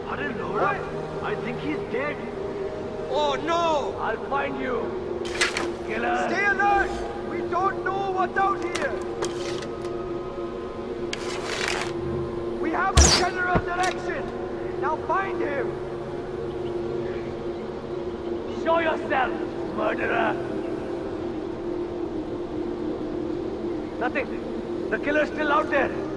Arey Laura, I think he's dead. Oh no! I'll find you. Killer. Stay alert! We don't know what's out here! We have a general direction! Now find him! Show yourself, murderer. Nothing. The killer's still out there.